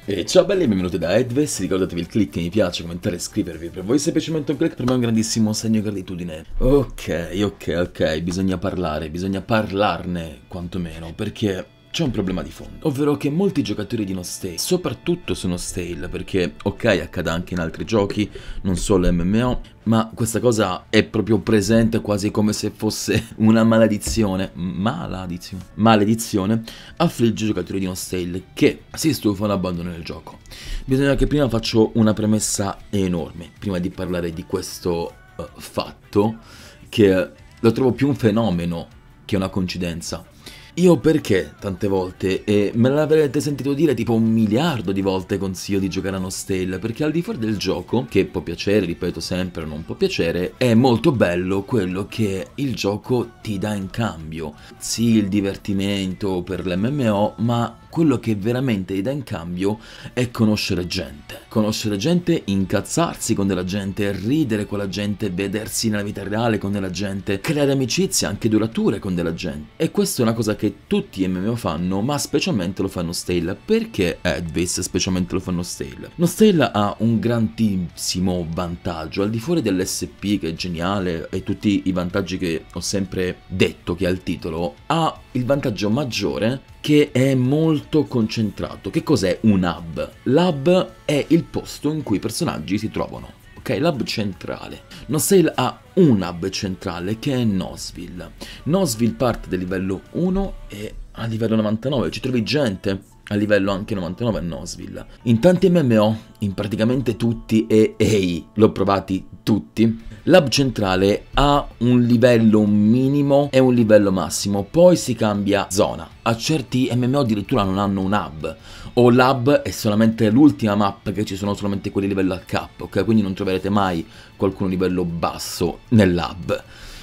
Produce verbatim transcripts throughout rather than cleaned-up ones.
E ciao belli e benvenuti da Edves, ricordatevi il click mi piace, commentare e iscrivervi, per voi semplicemente un click, per me è un grandissimo segno di gratitudine. Ok, ok, ok, bisogna parlare, bisogna parlarne quantomeno, perché c'è un problema di fondo, ovvero che molti giocatori di No Stale, soprattutto su No Stale, perché ok accade anche in altri giochi, non solo M M O, ma questa cosa è proprio presente quasi come se fosse una maledizione, maledizione, maledizione, affligge i giocatori di No Stale che si stufano e abbandonano il gioco. Bisogna che prima faccio una premessa enorme, prima di parlare di questo uh, fatto, che lo trovo più un fenomeno che una coincidenza. Io perché tante volte, e me l'avrete sentito dire tipo un miliardo di volte, consiglio di giocare a No Stale, perché al di fuori del gioco, che può piacere, ripeto sempre, non può piacere, è molto bello quello che il gioco ti dà in cambio. Sì, il divertimento per l'M M O, ma quello che veramente ti dà in cambio è conoscere gente. Conoscere gente, incazzarsi con della gente, ridere con la gente, vedersi nella vita reale con della gente, creare amicizie anche durature con della gente. E questa è una cosa che tutti gli M M O fanno, ma specialmente lo fanno Stale. Perché Edvis specialmente lo fanno Stale? No Stale ha un grandissimo vantaggio, al di fuori dell'S P che è geniale e tutti i vantaggi che ho sempre detto che ha il titolo, ha il vantaggio maggiore che è molto concentrato. Che cos'è un hub? L'hub è il posto in cui i personaggi si trovano. Ok, l'hub centrale. No Stale ha un hub centrale che è Nosville. Nosville parte dal livello uno e a livello novantanove ci trovi gente a livello anche novantanove a Nosville. In tanti M M O, in praticamente tutti, e ehi, l'ho provati tutti, l'hub centrale ha un livello minimo e un livello massimo, poi si cambia zona. A certi M M O addirittura non hanno un hub, o l'hub è solamente l'ultima mappa che ci sono solamente quelli livello H, ok? Quindi non troverete mai qualcuno livello basso nell'hub.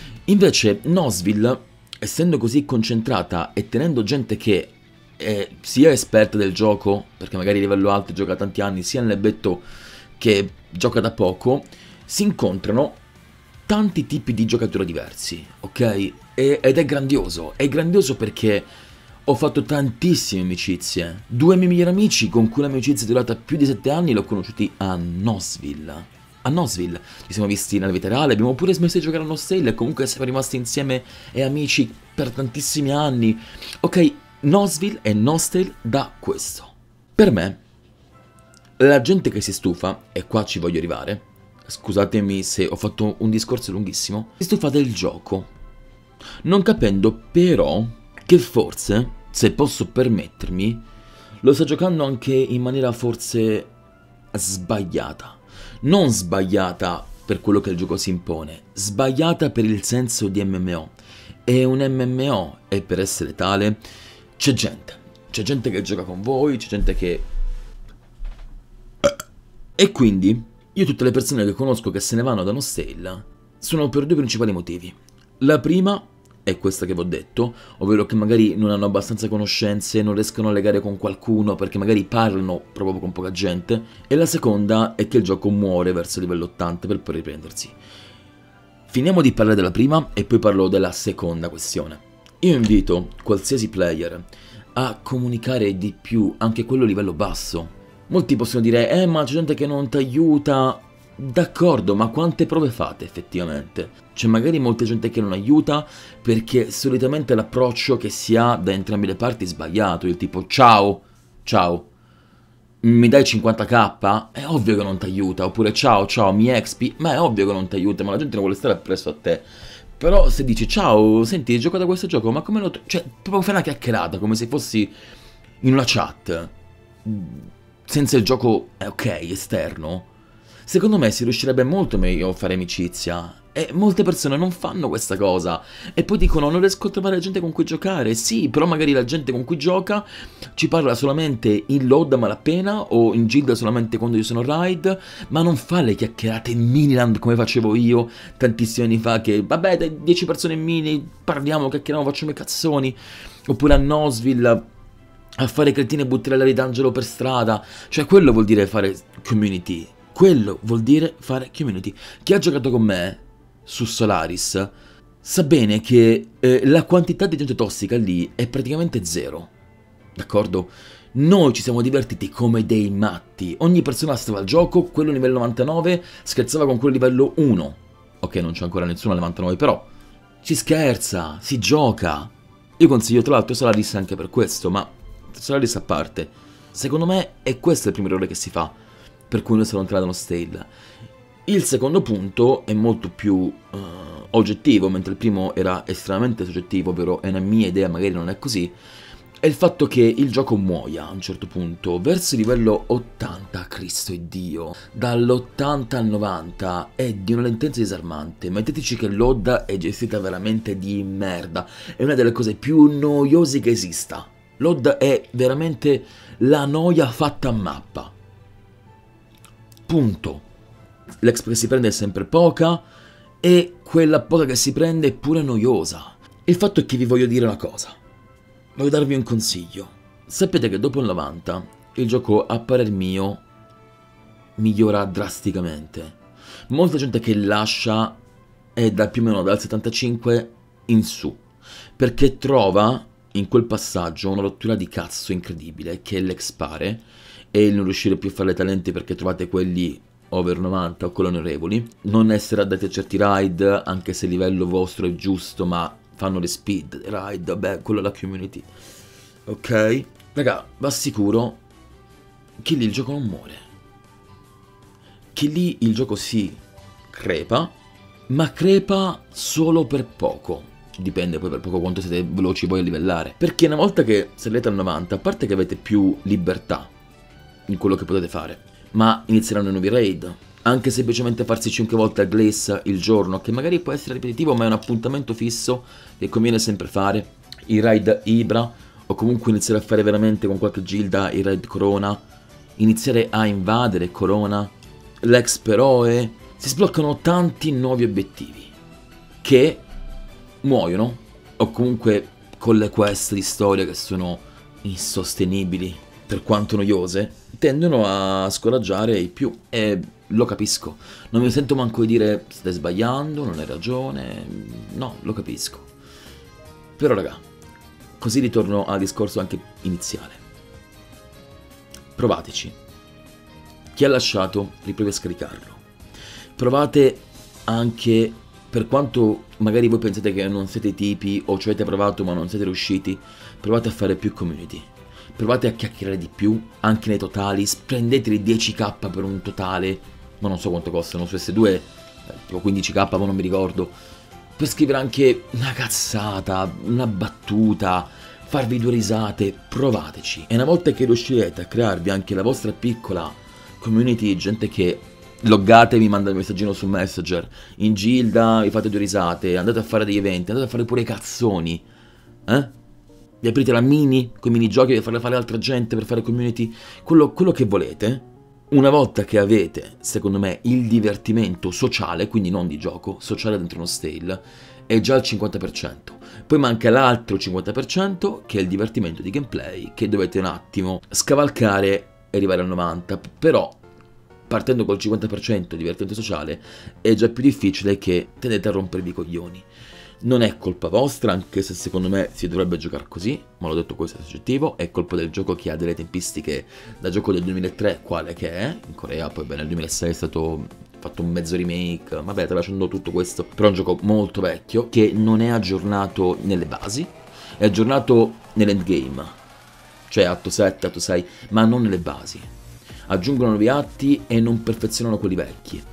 Invece Nosville, essendo così concentrata e tenendo gente che è sia esperta del gioco, perché magari a livello alto gioca tanti anni, sia nel betto che gioca da poco, si incontrano tanti tipi di giocatori diversi, ok? E, ed è grandioso, è grandioso perché ho fatto tantissime amicizie. Due miei migliori amici con cui l'amicizia è durata più di sette anni li ho conosciuti a Nosville. A Nosville ci siamo visti nella vita reale, abbiamo pure smesso di giocare a No Stale e comunque siamo rimasti insieme e amici per tantissimi anni. Ok, Nosville e No Stale da questo. Per me, la gente che si stufa, e qua ci voglio arrivare, scusatemi se ho fatto un discorso lunghissimo, si stufa del gioco, non capendo però che forse, se posso permettermi, lo sta giocando anche in maniera forse sbagliata. Non sbagliata per quello che il gioco si impone, sbagliata per il senso di M M O. È un M M O e per essere tale c'è gente. C'è gente che gioca con voi, c'è gente che... E quindi io tutte le persone che conosco che se ne vanno da No Stale sono per due principali motivi. La prima è questa che vi ho detto, ovvero che magari non hanno abbastanza conoscenze, non riescono a legare con qualcuno perché magari parlano proprio con poca gente, e la seconda è che il gioco muore verso il livello ottanta per poi riprendersi. Finiamo di parlare della prima e poi parlo della seconda questione. Io invito qualsiasi player a comunicare di più, anche quello a livello basso. Molti possono dire, eh ma c'è gente che non ti aiuta. D'accordo, ma quante prove fate effettivamente? C'è magari molta gente che non aiuta perché solitamente l'approccio che si ha da entrambe le parti è sbagliato, il tipo ciao, ciao, mi dai cinquanta k? È ovvio che non ti aiuta, oppure ciao, ciao, mi expi, ma è ovvio che non ti aiuta, ma la gente non vuole stare appresso a te. Però se dici ciao, senti, gioco da questo gioco, ma come lo... Cioè, proprio fai una chiacchierata, come se fossi in una chat, senza il gioco, eh, ok, esterno. Secondo me si riuscirebbe molto meglio a fare amicizia. E molte persone non fanno questa cosa. E poi dicono, non riesco a trovare gente con cui giocare. Sì, però magari la gente con cui gioca ci parla solamente in load a malapena o in guilda solamente quando io sono raid, ma non fa le chiacchierate in Miniland come facevo io tantissimi anni fa, che vabbè dai dieci persone in mini, parliamo, chiacchieriamo, facciamo i cazzoni. Oppure a Nosville a fare cretine buttarelli d'angelo per strada. Cioè quello vuol dire fare community. Quello vuol dire fare community. Chi ha giocato con me su Solaris sa bene che eh, la quantità di gente tossica lì è praticamente zero. D'accordo? Noi ci siamo divertiti come dei matti. Ogni persona stava al gioco, quello livello novantanove scherzava con quello livello uno. Ok, non c'è ancora nessuno al novantanove, però ci scherza, si gioca. Io consiglio tra l'altro Solaris anche per questo, ma Solaris a parte. Secondo me è questo il primo errore che si fa, per cui noi si allontana da uno stale. Il secondo punto è molto più uh, oggettivo, mentre il primo era estremamente soggettivo, ovvero è una mia idea, magari non è così. È il fatto che il gioco muoia a un certo punto, verso il livello ottanta, Cristo e Dio, dall'ottanta al novanta è di una lentezza disarmante. Metteteci che l'O D A è gestita veramente di merda, è una delle cose più noiose che esista. L'O D A è veramente la noia fatta a mappa. Punto. L'exp che si prende è sempre poca e quella poca che si prende è pure noiosa. Il fatto è che vi voglio dire una cosa. Voglio darvi un consiglio. Sapete che dopo il novanta il gioco, a parer mio, migliora drasticamente. Molta gente che lascia è da più o meno dal settantacinque in su, perché trova in quel passaggio una rottura di cazzo incredibile, che è l'expare e il non riuscire più a fare le talenti perché trovate quelli over novanta o quelli onorevoli, non essere addatti a certi ride anche se il livello vostro è giusto, ma fanno le speed, ride, vabbè, quello è la community. Ok? Raga, va sicuro che lì il gioco non muore. Che lì il gioco si crepa, ma crepa solo per poco. Dipende poi per poco quanto siete veloci voi a livellare. Perché una volta che salite al novanta, a parte che avete più libertà in quello che potete fare, ma inizieranno nuovi raid. Anche semplicemente farsi cinque volte a Glace il giorno, che magari può essere ripetitivo, ma è un appuntamento fisso che conviene sempre fare. I raid Ibra, o comunque iniziare a fare veramente con qualche gilda i raid Corona, iniziare a invadere Corona, l'ex-eroe, si sbloccano tanti nuovi obiettivi che muoiono, o comunque con le quest di storia che sono insostenibili, per quanto noiose, tendono a scoraggiare i più, e lo capisco. Non mi sento manco di dire stai sbagliando, non hai ragione, no, lo capisco. Però raga, così ritorno al discorso anche iniziale. Provateci. Chi ha lasciato, riprovi a scaricarlo. Provate anche, per quanto magari voi pensate che non siete i tipi o ci avete provato ma non siete riusciti, provate a fare più community. Provate a chiacchierare di più, anche nei totali, spendeteli dieci k per un totale, ma non so quanto costano, su S due, eh, tipo quindici k, ma non mi ricordo, per scrivere anche una cazzata, una battuta, farvi due risate, provateci. E una volta che riuscirete a crearvi anche la vostra piccola community, gente che loggate e vi manda il messaggino su Messenger, in gilda vi fate due risate, andate a fare degli eventi, andate a fare pure i cazzoni, eh? Vi aprite la mini, con i minigiochi per farle fare altra gente, per fare community, quello, quello che volete. Una volta che avete, secondo me, il divertimento sociale, quindi non di gioco, sociale dentro uno stale, è già al cinquanta per cento. Poi manca l'altro cinquanta per cento, che è il divertimento di gameplay, che dovete un attimo scavalcare e arrivare al novanta per cento. Però, partendo col cinquanta per cento di divertimento sociale, è già più difficile che tendete a rompervi i coglioni. Non è colpa vostra, anche se secondo me si dovrebbe giocare così, ma l'ho detto, questo è soggettivo, è colpa del gioco che ha delle tempistiche da gioco del duemilatré, quale che è, in Corea, poi beh nel duemilasei è stato fatto un mezzo remake, vabbè tralasciando tutto questo, però è un gioco molto vecchio, che non è aggiornato nelle basi, è aggiornato nell'endgame, cioè atto sette, atto sei, ma non nelle basi. Aggiungono nuovi atti e non perfezionano quelli vecchi.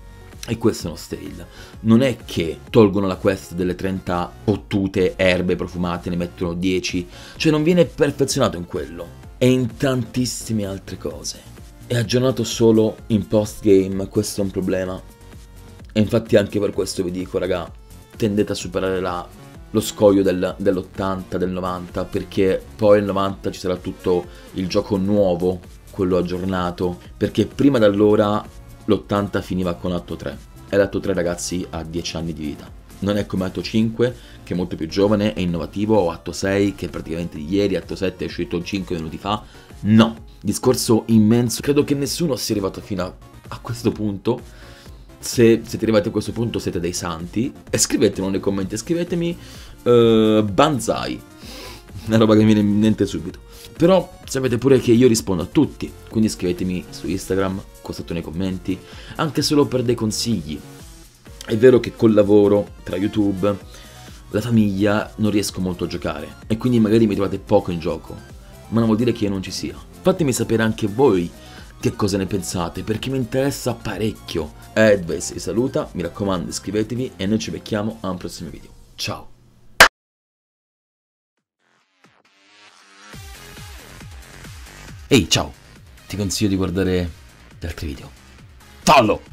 E questo è uno stale. Non è che tolgono la quest delle trenta fottute erbe profumate, ne mettono dieci. Cioè non viene perfezionato in quello. E in tantissime altre cose. È aggiornato solo in post game, questo è un problema. E infatti anche per questo vi dico, raga, tendete a superare la, lo scoglio del, dell'ottanta, del novanta, perché poi nel novanta ci sarà tutto il gioco nuovo, quello aggiornato. Perché prima da allora l'ottanta finiva con atto tre, e l'atto tre, ragazzi, ha dieci anni di vita. Non è come atto cinque, che è molto più giovane, è innovativo, o atto sei, che è praticamente di ieri, atto sette è uscito cinque minuti fa. No, discorso immenso. Credo che nessuno sia arrivato fino a, a questo punto. Se siete arrivati a questo punto siete dei santi. E scrivetemelo nei commenti, scrivetemi uh, Banzai, una roba che mi viene in mente subito. Però sapete pure che io rispondo a tutti, quindi scrivetemi su Instagram, qua sotto nei commenti, anche solo per dei consigli. È vero che col lavoro, tra YouTube, la famiglia, non riesco molto a giocare e quindi magari mi trovate poco in gioco, ma non vuol dire che io non ci sia. Fatemi sapere anche voi che cosa ne pensate, perché mi interessa parecchio. Advice vi saluta, mi raccomando iscrivetevi e noi ci becchiamo a un prossimo video. Ciao! Ehi, ciao! Ti consiglio di guardare gli altri video. Fallo!